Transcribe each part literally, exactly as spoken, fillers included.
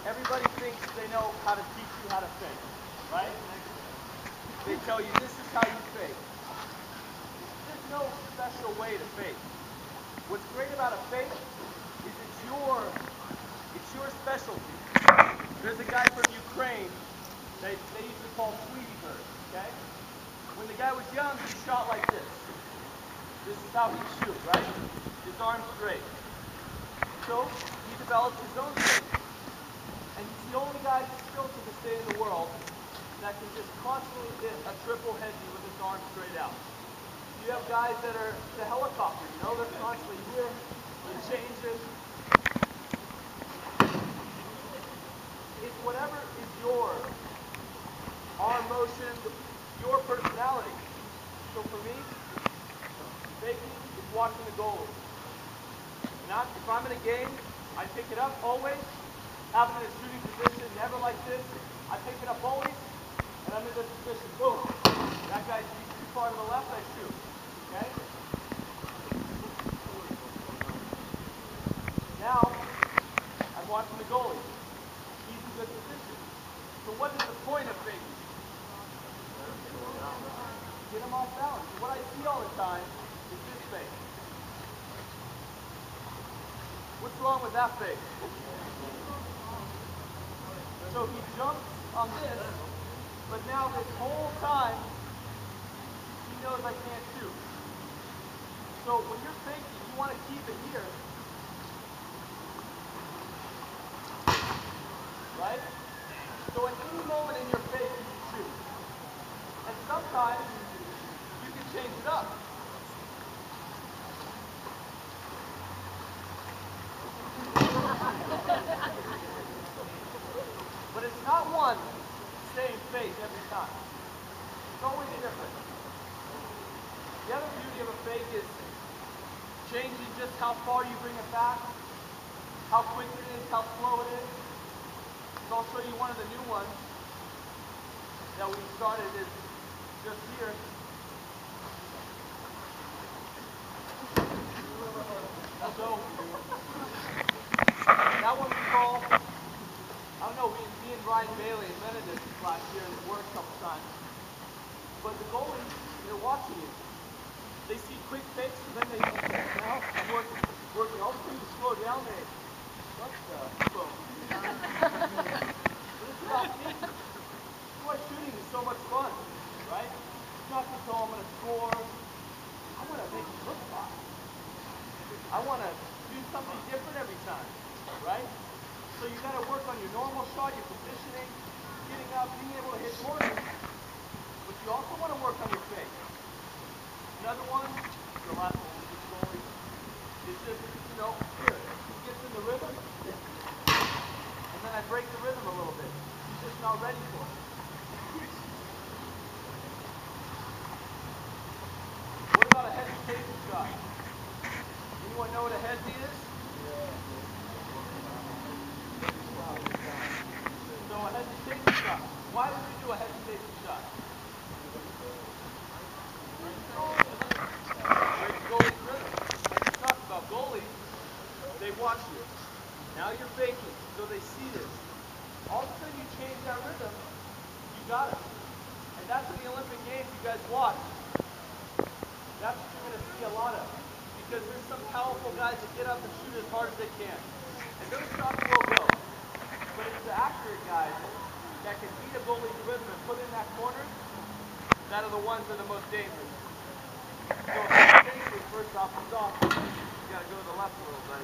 everybody thinks they know how to teach you how to fake, right? They tell you this is how you fake. There's no special way to fake. What's great about a fake is it's your, it's your specialty. There's a guy from Ukraine that they used to call Tweety Bird, okay? When the guy was young, he shot like this. This is how he shoot, right? His arm straight. So he developed his own fake. And he's the only guy still to this day in the world that can just constantly hit a triple heavy with his arm straight out. You have guys that are the helicopter, you know, they're constantly here, they're changing. It's whatever is your arm motion, your personality. So for me, faking is watching the goalie. Not, if I'm in a game, I pick it up always, have it in a shooting position, never like this. I pick it up always, and I'm in this position. Boom. That guy's too far to the left, I shoot. Okay? Now, I'm watching the goalie. He's in good position. So what is the point of faking? Get him off balance. So what I see all the time is this fake. What's wrong with that fake? So he jumps on this, but now this whole time, he knows I can't shoot. So when you're faking, you want to keep it here. Right? So at any moment in your fake, you can shoot. And sometimes, you can change it up. But it's not one same fake every time. It's always different. The other beauty of a fake is changing just how far you bring it back, how quick it is, how slow it is. So I'll show you one of the new ones that we started is just here. So that one we call, I don't know, we, me and Ryan Bailey invented this last year and it worked a couple times. But the goalies, they're watching you. They see quick fakes and then they, now I'm working, working. All of a sudden you slow down, they, what the, boom. But it's about me. That's why shooting is so much fun, right? It's not just, oh, I'm going to score. I want to make it look fun. I want to do something different every time, right? So you got to work on your normal shot, your positioning, getting up, being able to hit corners. But you also want to work on your fake. Another one, the last one with this goalie, is just, you know, here, he gets in the rhythm, and then I break the rhythm a little bit. He's just not ready for it. What about a hesitation shot? Anyone know what a hezzy is? So a hesitation shot. Why would you do a hesitation shot? Break the goalie's rhythm. Like we talked about, goalies, they watch you. Now you're faking, so they see this. All of a sudden you change that rhythm, you got it. And that's in the Olympic Games you guys watch. That's what you're going to see a lot of. Because there's some powerful guys that get up and shoot as hard as they can. And those shots will go. But it's the accurate guys that can beat a goalie's rhythm and put in that corner that are the ones that are the most dangerous. So hesitation, first off, is off. You got to go to the left a little, buddy.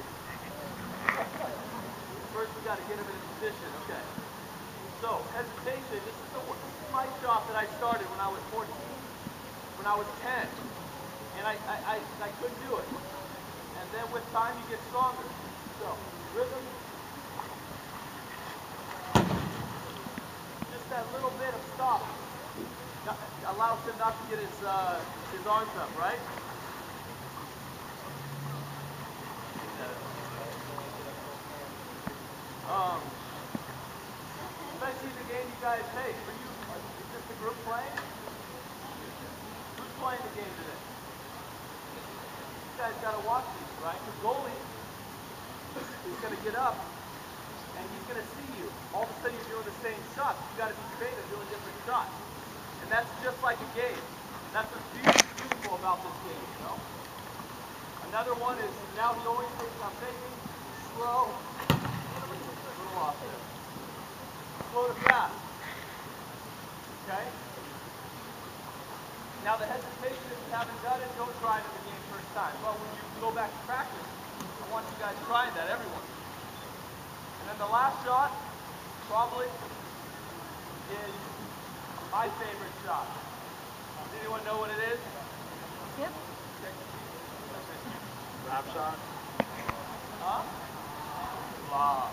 First we got to get him in a position. Okay. So hesitation, this is, the, this is my shot that I started when I was fourteen, when I was ten. And I, I, I, I couldn't do it. And then with time you get stronger. So, rhythm. Just that little bit of stop allows him not to get his, uh, his arms up, right? Um, especially the game you guys play. For you, is this the group playing? Who's playing the game today? You guys got to watch these, right? The goalie is going to get up and he's going to see you. shots. You got to be creative doing different shots. And that's just like a game. That's what's beautiful about this game, you know? Another one is, now he always thinks I'm faking, slow, a little off there. Slow to fast. Okay? Now the hesitation, if you haven't done it, don't try it in the game first time. But when you go back to practice, I want you guys trying that, everyone. And then the last shot, probably, is my favorite shot. Does anyone know what it is? Yep. Wrap shot? Huh? Lob.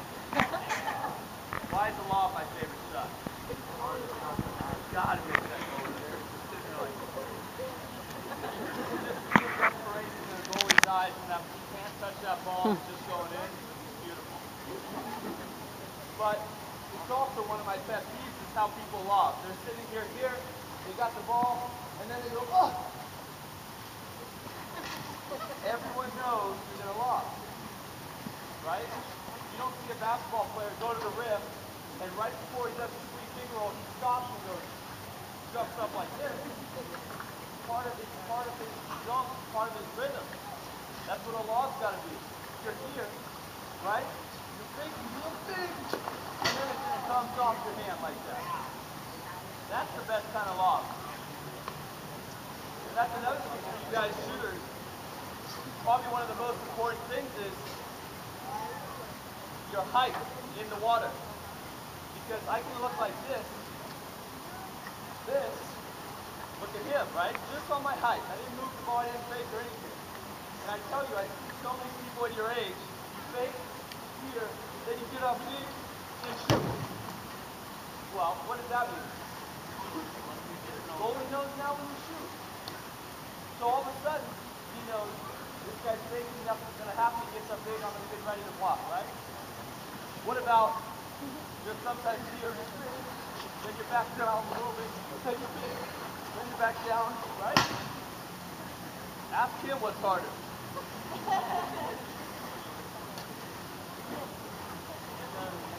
Why is the lob my favorite shot? Gotta be a second over there. Just desperation in the goalie's eyes, and that he can't touch that ball, it's just going in. It's beautiful. But it's also one of my pet peeves is how people lob. They're sitting here, here, they got the ball, and then they go, oh! Everyone knows you're going to lob. Right? You don't see a basketball player go to the rim, and right before he does his free finger roll, he stops and goes, jumps up like this. Part of his, part of his jump, part of his rhythm. That's what a lob's got to be. You're here, right? You're thinking real big, and then it just comes off your hand like that. That's the best kind of lob. And that's another thing for you guys shooters. Probably one of the most important things is your height in the water. Because I can look like this, this, look at him, right? Just on my height. I didn't move the ball, I didn't fake or anything. And I tell you, I see so many people at your age, you fake here, then you get up big and shoot. Well, what does that mean? Goalie knows now when you shoot. So all of a sudden, he knows this guy's faking, nothing's going to happen, he gets up big, I'm going to get ready to block, right? What about just sometimes here, then you're back down a little bit, then you're big, then you're back down, right? Ask him what's harder. And then,